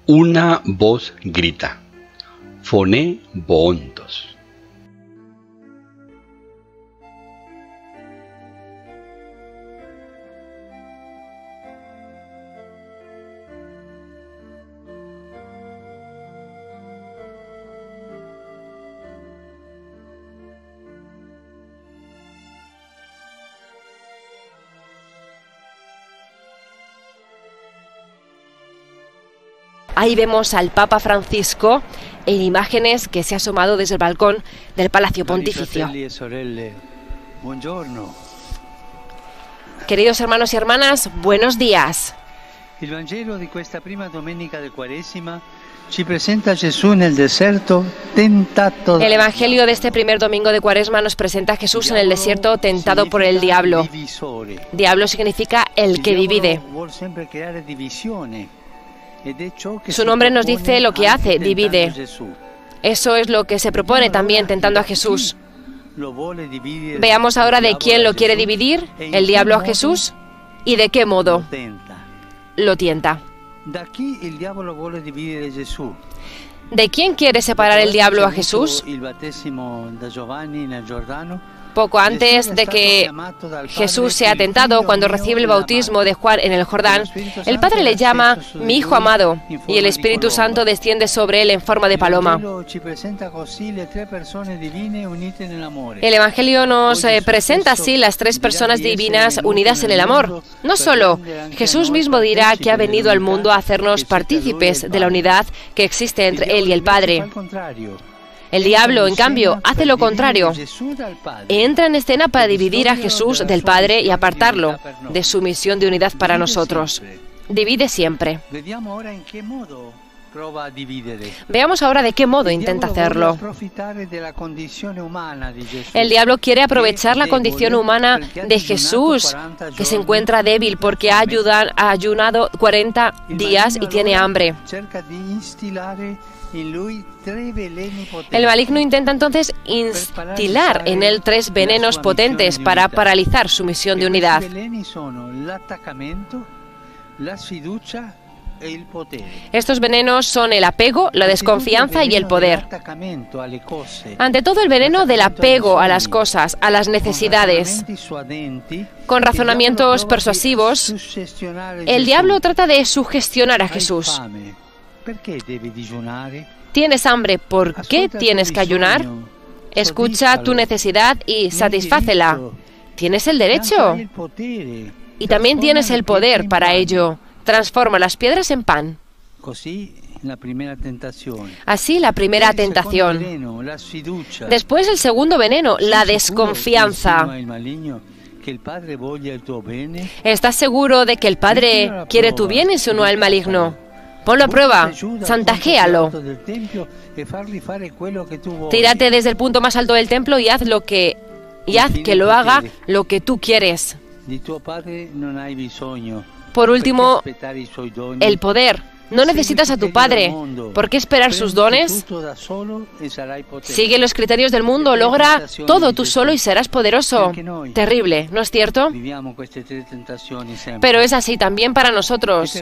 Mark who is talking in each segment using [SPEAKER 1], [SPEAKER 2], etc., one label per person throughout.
[SPEAKER 1] Una voz grita: «Phone bontos».
[SPEAKER 2] Ahí vemos al Papa Francisco en imágenes que se ha asomado desde el balcón del Palacio Pontificio. Queridos hermanos y hermanas, buenos días.
[SPEAKER 3] El Evangelio de esta prima domenica de Quaresima ci presenta a Jesús en el desierto tentato.
[SPEAKER 2] El Evangelio de este primer domingo de Cuaresma nos presenta a Jesús en el desierto tentado por el diablo. Diablo significa el que divide. Su nombre nos dice lo que hace, divide. Eso es lo que se propone también tentando a Jesús. Veamos ahora de quién lo quiere dividir, el diablo a Jesús, y de qué modo lo tienta. ¿De quién quiere separar el diablo a Jesús? Poco antes de que Jesús sea tentado, cuando recibe el bautismo de Juan en el Jordán, el Padre le llama mi Hijo amado, y el Espíritu Santo desciende sobre él en forma de paloma. El Evangelio nos presenta así las tres personas divinas unidas en el amor. No solo, Jesús mismo dirá que ha venido al mundo a hacernos partícipes de la unidad que existe entre Él y el Padre. El diablo, en cambio, hace lo contrario. Entra en escena para dividir a Jesús del Padre y apartarlo de su misión de unidad para nosotros. Divide siempre. Veamos ahora de qué modo intenta hacerlo. El diablo quiere aprovechar la condición humana de Jesús, que se encuentra débil porque ha ayunado 40 días y tiene hambre. El maligno intenta entonces instilar en él tres venenos potentes para paralizar su misión de unidad. Estos venenos son el apego, la desconfianza y el poder. Ante todo, el veneno del apego a las cosas, a las necesidades. Con razonamientos persuasivos, el diablo trata de sugestionar a Jesús. ¿Tienes hambre? ¿Por qué tienes que ayunar? Escucha tu necesidad y satisfácela. Tienes el derecho. Y también tienes el poder para ello. Transforma las piedras en pan. Así la primera tentación. Después el segundo veneno, la desconfianza. ¿Estás seguro de que el Padre quiere tu bien y se unió al maligno? Ponlo a prueba, chantajéalo. Tírate desde el punto más alto del templo y haz que lo haga lo que tú quieres. Por último, el poder. No necesitas a tu Padre. ¿Por qué esperar sus dones? Sigue los criterios del mundo, logra todo tú solo y serás poderoso. Terrible, ¿no es cierto? Pero es así también para nosotros.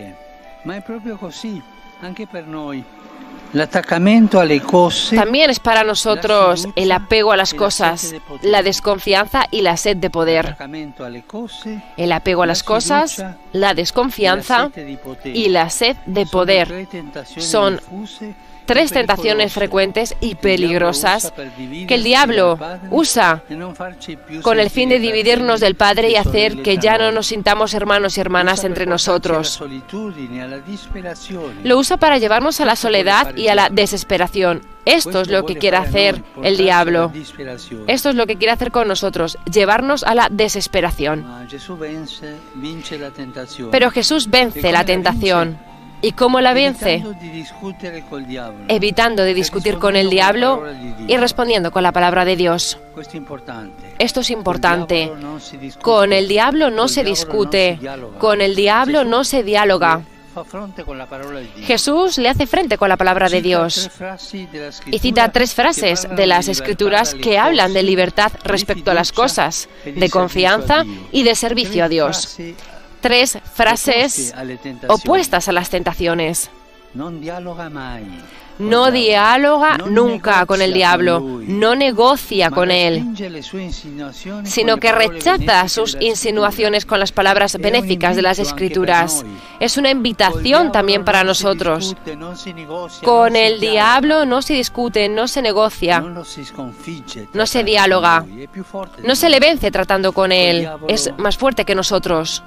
[SPEAKER 2] También es para nosotros el apego a las cosas, la desconfianza y la sed de poder. El apego a las cosas, la desconfianza y la sed de poder son tres tentaciones frecuentes y peligrosas que el diablo usa con el fin de dividirnos del Padre y hacer que ya no nos sintamos hermanos y hermanas entre nosotros. Lo usa para llevarnos a la soledad y a la desesperación. Esto es lo que quiere hacer el diablo. Esto es lo que quiere hacer con nosotros, llevarnos a la desesperación. Pero Jesús vence la tentación. ¿Y cómo la vence? Evitando de discutir con el diablo y respondiendo con la palabra de Dios. Esto es importante. Con el diablo no se discute, con el diablo no se dialoga. Jesús le hace frente con la palabra de Dios y cita tres frases de las Escrituras que hablan de libertad respecto a las cosas, de confianza y de servicio a Dios. Tres frases opuestas a las tentaciones. No dialoga nunca con el diablo, no negocia con él, sino que rechaza sus insinuaciones con las palabras benéficas de las Escrituras. Es una invitación también para nosotros. Con el diablo no se discute, no se negocia, no se dialoga, no se le vence tratando con él, es más fuerte que nosotros.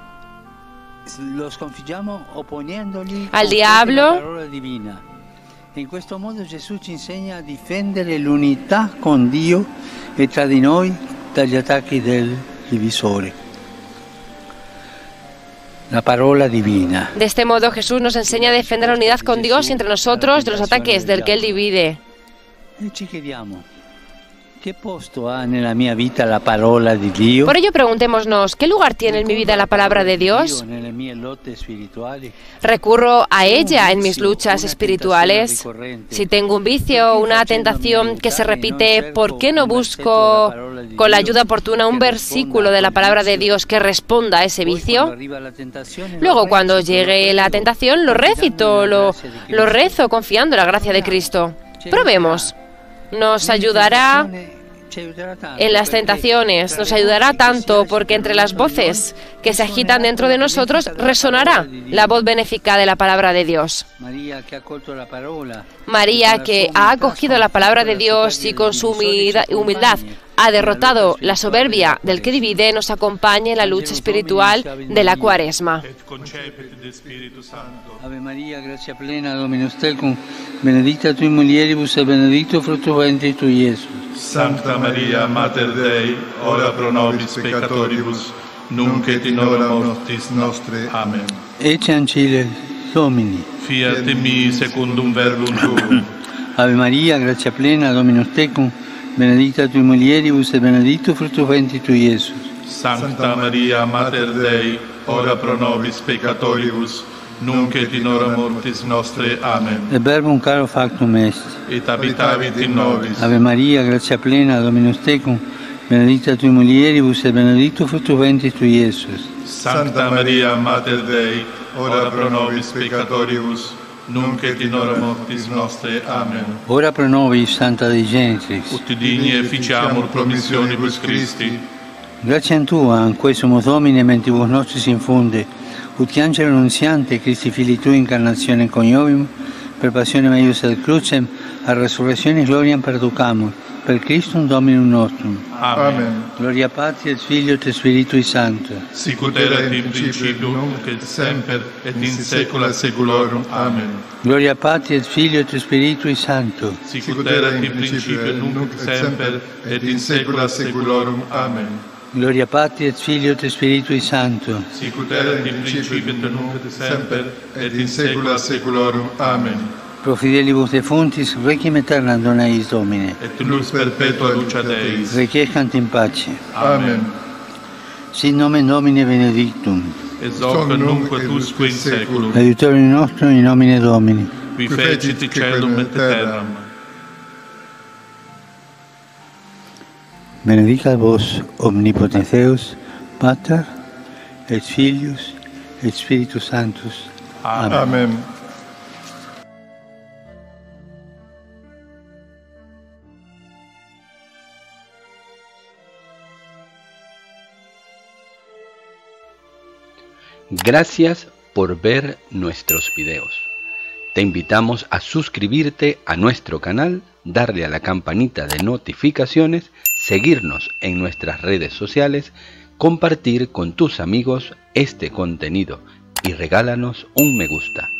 [SPEAKER 2] Al diablo,
[SPEAKER 3] in questo modo Gesù ci insegna a difendere l'unità con Dio e tra di noi dagli attacchi del divisore. La parola divina.
[SPEAKER 2] De este modo Jesús nos enseña a defender la unidad con Dios y entre nosotros de los ataques del que Él divide.
[SPEAKER 3] E ci chiediamo, ¿qué posto ha nella mia vita la parola di Dio?
[SPEAKER 2] Por ello preguntémonos, ¿qué lugar tiene en mi vida la palabra de Dios? ¿Recurro a ella en mis luchas espirituales? Si tengo un vicio o una tentación que se repite, ¿por qué no busco con la ayuda oportuna un versículo de la palabra de Dios que responda a ese vicio? Luego, cuando llegue la tentación, lo recito, lo rezo confiando en la gracia de Cristo. Probemos. Nos ayudará en las tentaciones, nos ayudará tanto porque entre las voces que se agitan dentro de nosotros resonará la voz benéfica de la palabra de Dios. María, que ha acogido la palabra de Dios y con su humildad ha derrotado la soberbia del que divide, nos acompaña en la lucha espiritual de la Cuaresma.
[SPEAKER 3] Ave María, gracia plena, Dominus tecum, benedicta tui mulieribus e benedictus fructus ventris tui, Iesus.
[SPEAKER 4] Santa Maria, Mater Dei, ora pro nobis peccatoribus, nunc et in hora mortis nostre. Amen.
[SPEAKER 3] Ecce ancille Domini.
[SPEAKER 4] Fiat mi secundum verbum tuum.
[SPEAKER 3] Ave Maria, gracia plena, Dominus tecum, benedicta tui mulieribus e benedictus fructus ventris tui, Iesus.
[SPEAKER 4] Santa Maria, Mater Dei, ora pro nobis peccatoribus, nunc et in hora mortis nostre. Amen.
[SPEAKER 3] E verbum caro factum est.
[SPEAKER 4] Et habitavit in nobis.
[SPEAKER 3] Ave Maria, gratia plena, Dominus tecum, benedicta tui mulieribus e benedictus fructus ventris tui, Iesus.
[SPEAKER 4] Santa Maria, Mater Dei, ora pro nobis peccatoribus, nunc et in hora mortis nostre. Amen.
[SPEAKER 3] Ora pro nobis, Santa Dei Genitrix.
[SPEAKER 4] Ut digni efficiamur promissionibus Christi.
[SPEAKER 3] Gratiam Tua, anque sumus Domine, mentibus nostris infunde, ut che angelo annunziante, Christi Filii Tui, incarnazione coniovim, per passione meius et crucem, a resurrectionis gloriam perducamur, per Christum Dominum nostrum.
[SPEAKER 4] Amen.
[SPEAKER 3] Gloria Patri et Filio et Spiritui Sancto.
[SPEAKER 4] Sicut erat in principio, nunc et semper, et in saecula saeculorum. Amen.
[SPEAKER 3] Gloria Patri et Filio et Spiritui Sancto.
[SPEAKER 4] Sicut erat in principio, nunc et semper, et in saecula saeculorum. Amen.
[SPEAKER 3] Gloria Patri et Filio et Spiritui Sancto.
[SPEAKER 4] Sicut erat in principio, nunc et semper, et in saecula saeculorum. Amen.
[SPEAKER 3] Pro fidelibus defuntis, requiem aeternam dona eis Domine.
[SPEAKER 4] Et lux perpetua lucet eis.
[SPEAKER 3] Requiescant in pace.
[SPEAKER 4] Amen.
[SPEAKER 3] Sit nomen Domini benedictum.
[SPEAKER 4] Et hoc nunc et usque in saeculum.
[SPEAKER 3] Aiutorium nostrum in nomine Domini.
[SPEAKER 4] Qui fecit caelum et terram.
[SPEAKER 3] Benedicat vos omnipotens Deus, Pater, et Filius, et Spiritus Sanctus.
[SPEAKER 4] Amen. Amen.
[SPEAKER 1] Gracias por ver nuestros videos. Te invitamos a suscribirte a nuestro canal, darle a la campanita de notificaciones, seguirnos en nuestras redes sociales, compartir con tus amigos este contenido y regálanos un me gusta.